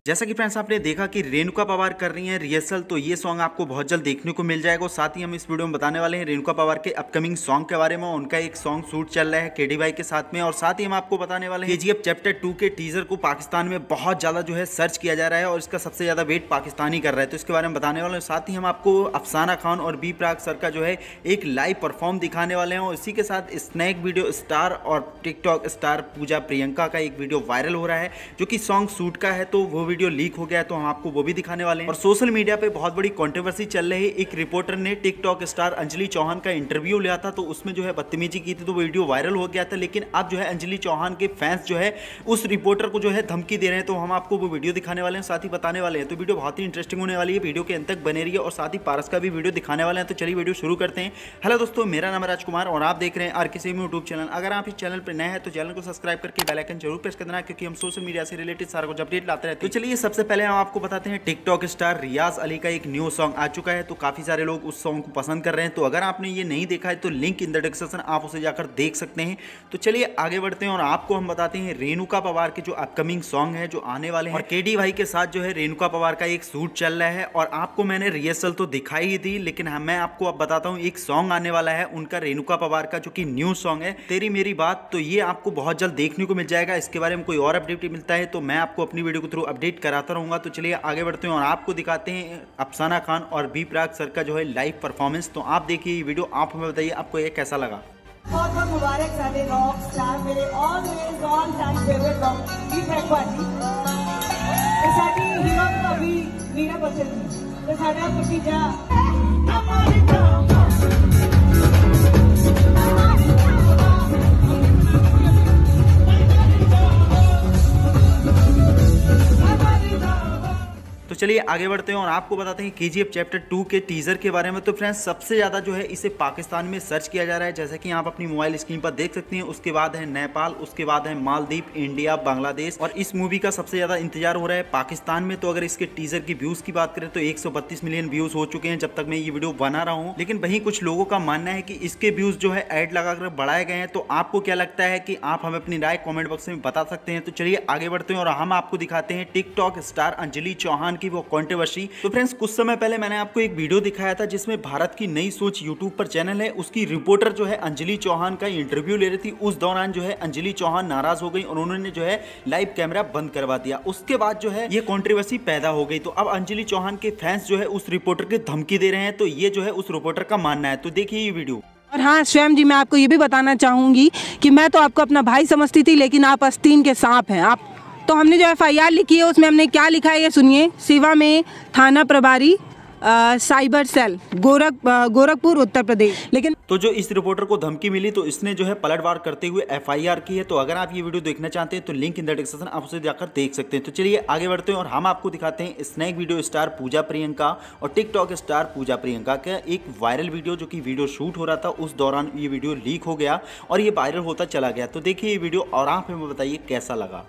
जैसा कि फ्रेंड्स आपने देखा कि रेणुका पवार कर रही हैं रिहर्सल, तो ये सॉन्ग आपको बहुत जल्द देखने को मिल जाएगा। साथ ही हम इस वीडियो में बताने वाले हैं रेणुका पवार के अपकमिंग सॉन्ग के बारे में। उनका एक सॉन्ग शूट चल रहा है केडी भाई के साथ में, और साथ ही हम आपको बताने वाले हैं केजीएफ चैप्टर 2 के टीजर को पाकिस्तान में बहुत ज्यादा जो है सर्च किया जा रहा है और इसका सबसे ज्यादा वेट पाकिस्तान ही कर रहा है, तो इसके बारे में बताने वाले हैं। साथ ही हम आपको अफसाना खान और बी प्राक सर का जो है एक लाइव परफॉर्म दिखाने वाले हैं, और इसी के साथ स्नैक वीडियो स्टार और टिकटॉक स्टार पूजा प्रियंका का एक वीडियो वायरल हो रहा है जो कि सॉन्ग शूट का है, तो वो वीडियो लीक हो गया है, तो हम आपको वो भी दिखाने वाले हैं। और सोशल मीडिया पे बहुत बड़ी कंट्रोवर्सी चल रही है। एक रिपोर्टर ने टिकटॉक स्टार अंजलि चौहान का इंटरव्यू लिया था, तो उसमें जो है बदतमीजी की थी, तो वो वीडियो वायरल हो गया था। लेकिन अब जो है अंजलि चौहान के फैंस जो है उस रिपोर्टर को जो है धमकी दे रहे हैं, तो हम आपको वो वीडियो दिखाने वाले हैं, साथ ही बताने वाले हैं। तो वीडियो बहुत ही इंटरेस्टिंग होने वाली है, वीडियो के अंत तक बने रहिए, और साथ ही पारस का भी वीडियो दिखाने वाले हैं। तो चलिए वीडियो शुरू करते हैं। हेलो दोस्तों, मेरा नाम है राजकुमार और आप देख रहे हैं RKCM यूट्यूब चैनल। अगर आप इस चैनल पर नए हैं तो चैनल को सब्सक्राइब करके बेल आइकन जरूर प्रेस कर देना, क्योंकि हम सोशल मीडिया से रिलेटेड सारा कुछ अपडेट लाते रहते हैं। तो चलिए सबसे पहले हम आपको बताते हैं टिकटॉक स्टार रियाज अली का एक न्यू सॉन्ग आ चुका है, तो काफी सारे लोग उस सॉन्ग को पसंद कर रहे हैं। तो अगर आपने ये नहीं देखा है तो लिंक इन द डिस्क्रिप्शन, आप उसे जाकर देख सकते हैं। तो चलिए आगे बढ़ते हैं और आपको हम बताते हैं रेणुका पवार के जो अपकमिंग सॉन्ग है जो आने वाले हैं, और केडी भाई के साथ जो है रेणुका पवार का एक शूट चल रहा है। और आपको मैंने रिहर्सल तो दिखाई ही थी, लेकिन मैं आपको अब बताता हूँ एक सॉन्ग आने वाला है उनका रेणुका पवार का, जो कि न्यू सॉन्ग है तेरी मेरी बात। तो ये आपको बहुत जल्द देखने को मिल जाएगा। इसके बारे में कोई और अपडेट मिलता है तो मैं आपको अपनी वीडियो के थ्रू अपडेट कराता रहूंगा। तो चलिए आगे बढ़ते हैं और आपको दिखाते हैं अफसाना खान और बी प्राक सर का जो है लाइव परफॉर्मेंस। तो आप देखिए ये वीडियो, आप हमें बताइए आपको ये कैसा लगा। बहुत बहुत मुबारक सारे रॉक स्टार मेरे always all time favourite rock B Praak पाजी ते साडी हीरो कभी मीरा बच्चन ते साडा भतीजा तो चलिए आगे बढ़ते हैं और आपको बताते हैं केजीएफ चैप्टर 2 के टीजर के बारे में। तो फ्रेंड्स सबसे ज्यादा जो है इसे पाकिस्तान में सर्च किया जा रहा है, जैसा कि आप अपनी मोबाइल स्क्रीन पर देख सकते हैं। उसके बाद है नेपाल, उसके बाद है मालदीव, इंडिया, बांग्लादेश, और इस मूवी का सबसे ज्यादा इंतजार हो रहा है पाकिस्तान में। तो अगर इसके टीजर की व्यूज की बात करें तो 132 मिलियन व्यूज हो चुके हैं जब तक मैं ये वीडियो बना रहा हूँ। लेकिन वहीं कुछ लोगों का मानना है कि इसके व्यूज जो है ऐड लगाकर बढ़ाए गए हैं। तो आपको क्या लगता है कि आप हमें अपनी राय कॉमेंट बॉक्स में बता सकते हैं। तो चलिए आगे बढ़ते हैं और हम आपको दिखाते हैं टिकटॉक स्टार अंजलि चौहान की वो कंट्रोवर्सी। तो फ्रेंड्स कुछ समय पहले मैंने आपको एक वीडियो दिखाया था जिसमें भारत की नई सोच यूट्यूब पर चैनल है, उसकी रिपोर्टर जो है अंजलि चौहान का इंटरव्यू ले रही थी। उस दौरान जो है अंजलि चौहान नाराज हो गई और उन्होंने जो है लाइव कैमरा बंद करवा दिया। उसके बाद जो है ये कंट्रोवर्सी पैदा हो गई। तो अब अंजलि चौहान के फैंस जो है उस रिपोर्टर की धमकी दे रहे हैं, तो ये जो है उस रिपोर्टर का मानना है। तो देखिए ये वीडियो। और हाँ स्वयं जी, मैं आपको ये भी बताना चाहूंगी कि मैं तो आपको अपना भाई समझती थी, लेकिन आप आस्तीन के सांप हैं। आप तो हमने जो FIR लिखी है उसमें हमने क्या लिखा है ये सुनिए। सिवा में थाना प्रभारी साइबर सेल गोरखपुर उत्तर प्रदेश। लेकिन तो जो इस रिपोर्टर को धमकी मिली तो इसने जो है पलटवार करते हुए FIR की है। तो अगर आप ये वीडियो देखना चाहते हैं तो लिंक इन द डिस्क्रिप्शन, आप उसे जाकर देख सकते हैं। तो चलिए आगे बढ़ते हैं और हम आपको दिखाते हैं snack video star Pooja Priyanka और टिकटॉक स्टार पूजा प्रियंका का एक वायरल वीडियो, जो कि वीडियो शूट हो रहा था। उस दौरान ये वीडियो लीक हो गया और ये वायरल होता चला गया। तो देखिए ये वीडियो और आप हमें बताइए कैसा लगा।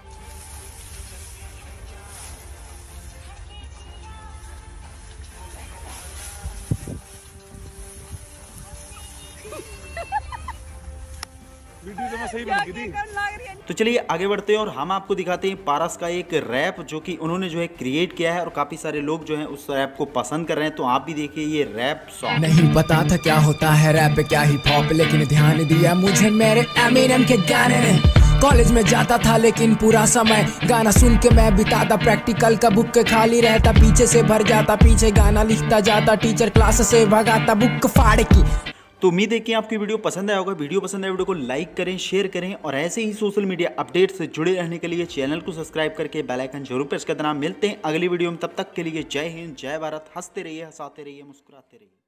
तो चलिए आगे बढ़ते हैं और हम आपको दिखाते हैं पारस का एक रैप, जो कि उन्होंने जो है क्रिएट किया है और काफी सारे लोग जो हैं उस रैप को पसंद कर रहे हैं। तो आप भी देखिए ये रैप सॉन्ग। नहीं पता था क्या होता है रैप, क्या हिप हॉप, लेकिन ध्यान दिया मुझे मेरे एमिनेम के गाने ने। कॉलेज में जाता था लेकिन पूरा समय गाना सुन के मैं बिताता, प्रैक्टिकल का बुक खाली रहता, पीछे से भर जाता, पीछे गाना लिखता जाता, टीचर क्लास से भगाता बुक फाड़ की। तो उम्मीद है कि आपकी वीडियो पसंद आया होगा। वीडियो पसंद आए वीडियो को लाइक करें, शेयर करें, और ऐसे ही सोशल मीडिया अपडेट से जुड़े रहने के लिए चैनल को सब्सक्राइब करके बेल आइकन जरूर प्रेस कर देना। मिलते हैं अगली वीडियो में, तब तक के लिए जय हिंद, जय भारत। हंसते रहिए, हंसाते रहिए, मुस्कुराते रहिए।